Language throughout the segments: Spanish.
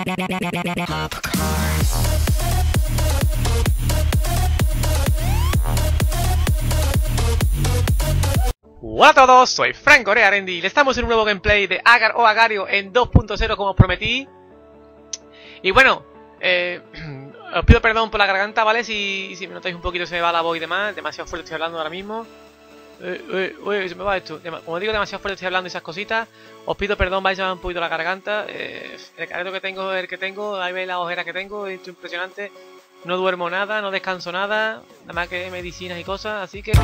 Hola a todos, soy Frank Corea Arendi y estamos en un nuevo gameplay de Agar o Agario en 2.0 como os prometí. Y bueno, os pido perdón por la garganta, ¿vale? Si me notáis un poquito se me va la voz y demás, demasiado fuerte estoy hablando ahora mismo. Se me va esto. Como digo, demasiado fuerte estoy hablando y esas cositas. Os pido perdón, vais a ver un poquito la garganta. El careto que tengo es el que tengo, ahí veis la ojera que tengo, esto es impresionante. No duermo nada, no descanso nada, nada más que medicinas y cosas, así que...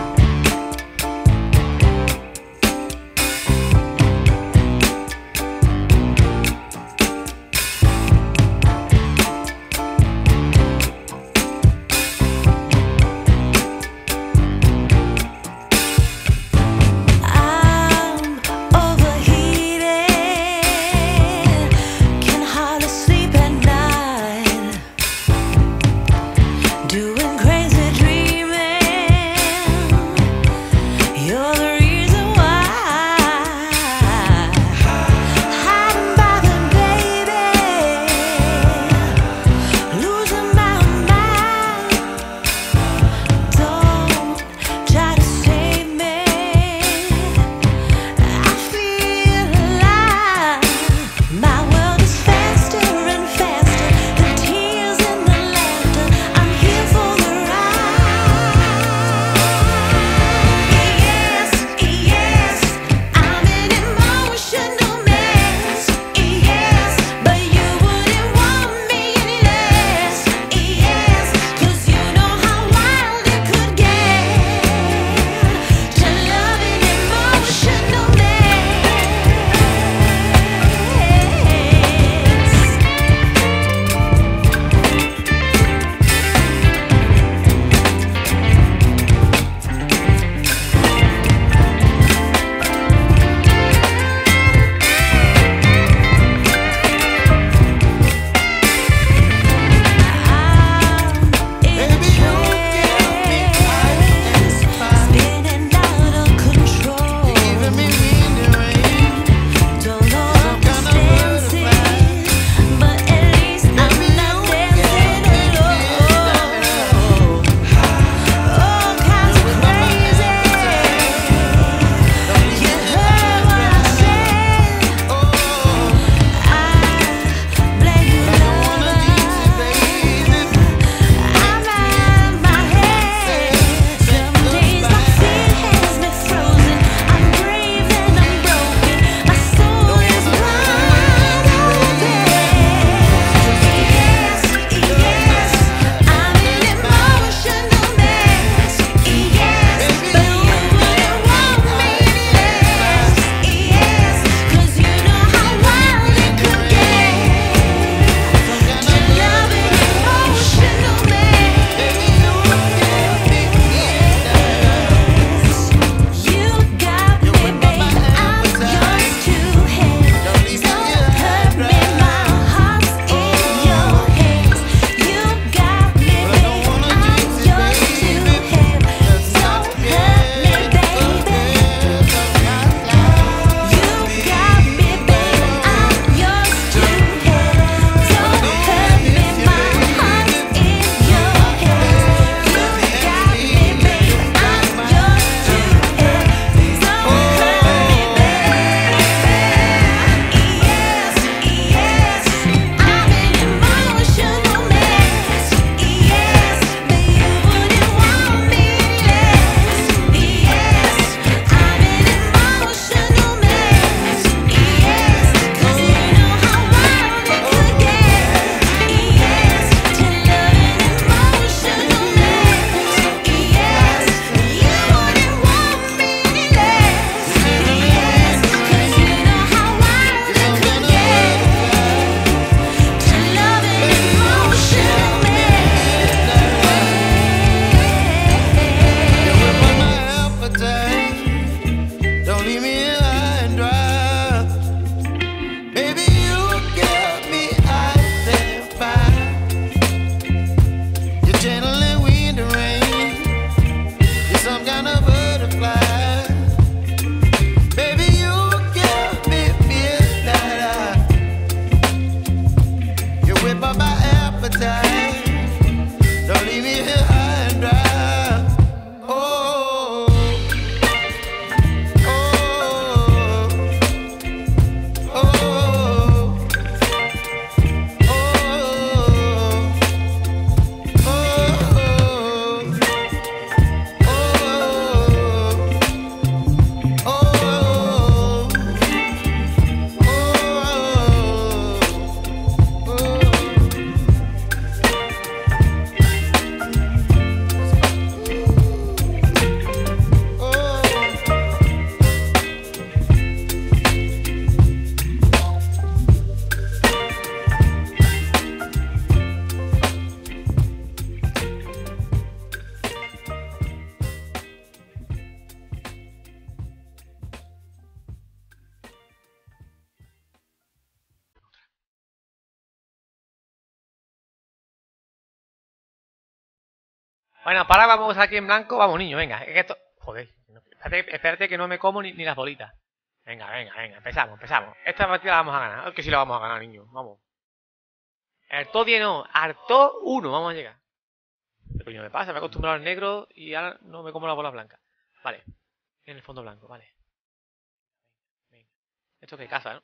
Bueno, para vamos aquí en blanco. Vamos, niño, venga. Es que esto... Joder. Espérate que no me como ni las bolitas. Venga, venga, venga. Empezamos. Esta partida la vamos a ganar. Que sí la vamos a ganar, niño. Vamos. Harto 10 no. Harto 1. Vamos a llegar. ¿Qué coño me pasa? Me he acostumbrado al negro y ahora no me como la bola blanca. Vale. En el fondo blanco, vale. Venga. Esto que caza, ¿no?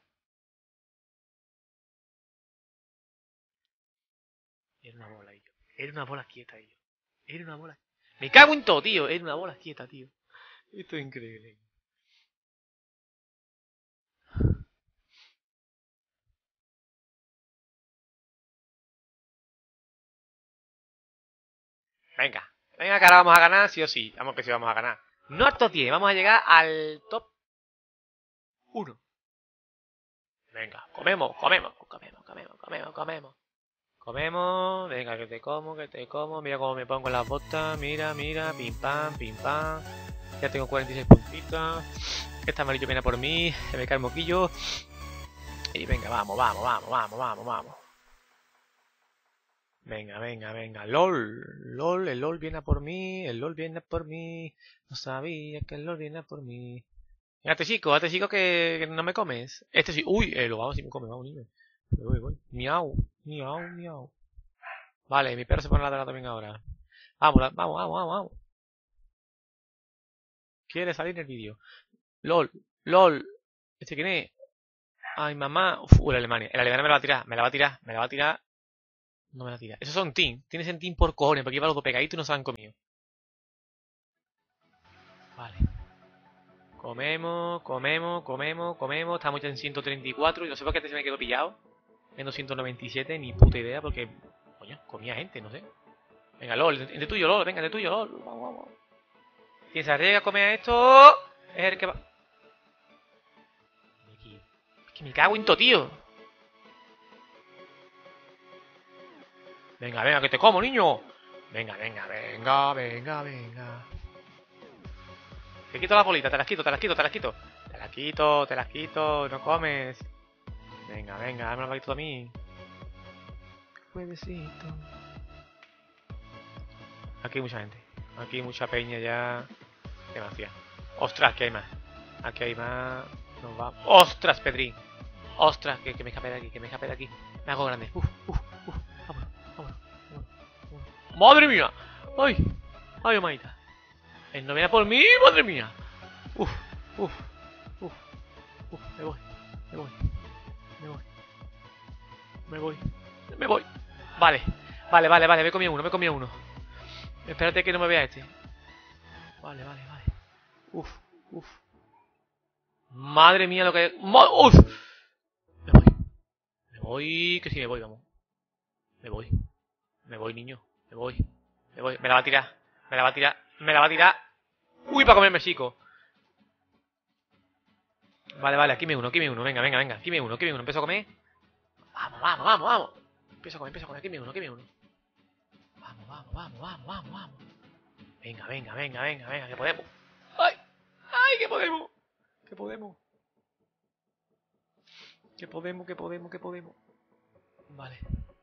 Era una bola, tío. Era una bola quieta, tío. Era una bola. Me cago en todo, tío. Era una bola quieta, tío. Esto es increíble. Venga. Venga, que ahora vamos a ganar, sí o sí. Vamos que sí vamos a ganar. No al top 10, vamos a llegar al top 1. Venga, comemos. Comemos, venga, que te como. Mira cómo me pongo las botas. Mira, pim pam. Ya tengo 46 puntitos. Este amarillo viene por mí. Se me cae el moquillo. Y venga, vamos. Venga. LOL, el LOL viene a por mí. No sabía que el LOL viene a por mí. Venga, hazte chico que no me comes. Este sí, uy, lo vamos si me come, vamos, niño. Voy. Miau. Vale, mi perro se pone a ladrar también ahora. Vamos. Quiere salir en el vídeo. LOL. ¿Este quién es? Ay, mamá. Uf, la Alemania. El Alemania me la va a tirar. No me la tira. Esos son team. Tienes en team por cojones, porque iba los dos pegaditos y no se han comido. Vale. Comemos. Estamos ya en 134 y no sé por qué se me quedó pillado. En 297, ni puta idea, porque... Coño, comía gente, no sé. Venga, LOL, entre tuyo, LOL, venga, entre tuyo, LOL. Vamos. Quien se arriesga a comer a esto... Es el que va... Es que me cago en todo, tío. Venga, que te como, niño. Venga. Te quito la bolita, te las quito. Te las quito, no comes. Venga, dame un palito a mí. Juevesito. Aquí hay mucha gente. Aquí hay mucha peña ya. Demasiado. Ostras, que hay más. Aquí hay más. Nos va. Ostras, Pedrín. Ostras, que me escape de aquí. Me hago grande. Vámonos. ¡Madre mía! ¡Ay, omaita! El no viene por mí, madre mía. Me voy. Vale, me he comido uno. Espérate que no me vea este. Vale. Uf. Madre mía lo que... ¡Uf! Me voy, que si me voy, vamos. Me voy, niño. Me voy. Me la va a tirar. Uy, para comerme, chico. Vale, aquí me uno. Venga. Aquí me uno. Empiezo a comer. Vamos. Empiezo a comer. Aquí me uno. Vamos. Venga, que podemos. ¡Ay, que podemos! Que podemos. Vale.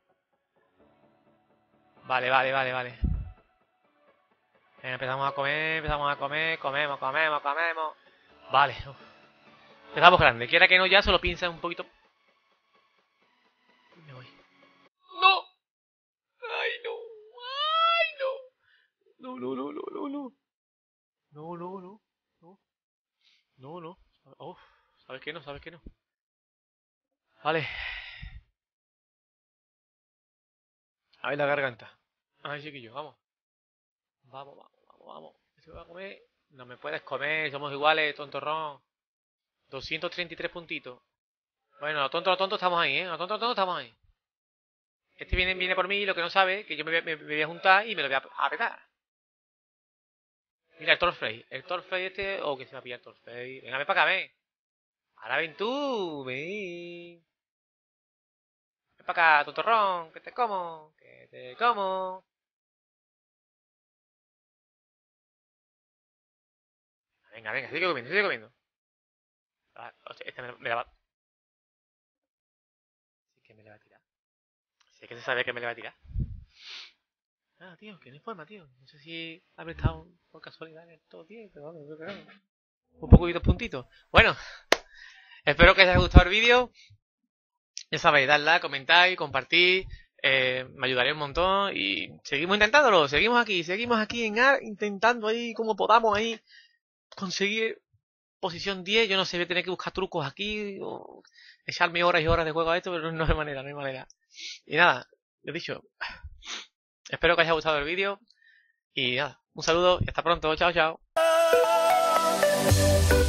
Venga, empezamos a comer. Comemos. Vale. Empezamos grande. Quiera que no, ya solo piensa un poquito. Me voy. ¡No! ¡Ay, no! No. Uf, ¿sabes qué no? Vale. A ver la garganta. A ver, chiquillo, vamos. Vamos. ¿Se va a comer? No me puedes comer, somos iguales, tontorrón. 233 puntitos. Bueno, los tontos estamos ahí, ¿eh? Los tontos estamos ahí. Este viene por mí y lo que no sabe, que yo me voy a juntar y me lo voy a petar. Mira, el Torfrey. El Torfrey este... Oh, que se va a pillar el Torfrey. Venga, ven para acá, ven. Ahora ven tú, ven. Ven para acá, tontorrón, que te como. Venga, sigue comiendo. Ah, hostia, este me la va... Sí que me la va a tirar. Sí que se sabe que me la va a tirar. Ah, tío, que no hay forma, tío. No sé si habré estado por casualidad en estos días, pero vamos, yo creo que un poquito puntitos. Bueno, espero que os haya gustado el vídeo. Ya sabéis, dadle, comentáis, compartid. Me ayudaría un montón. Y seguimos intentándolo. Seguimos aquí en AR, intentando ahí como podamos ahí conseguir posición 10. Yo no sé, voy a tener que buscar trucos aquí o echarme horas y horas de juego a esto, pero no hay manera, no hay manera. Y nada, lo dicho. Espero que os haya gustado el vídeo. Y nada, un saludo y hasta pronto. Chao, chao.